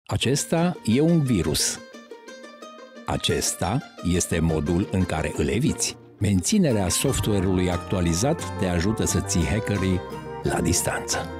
Acesta e un virus. Acesta este modul în care îl eviți. Menținerea software-ului actualizat te ajută să ții hackerii la distanță.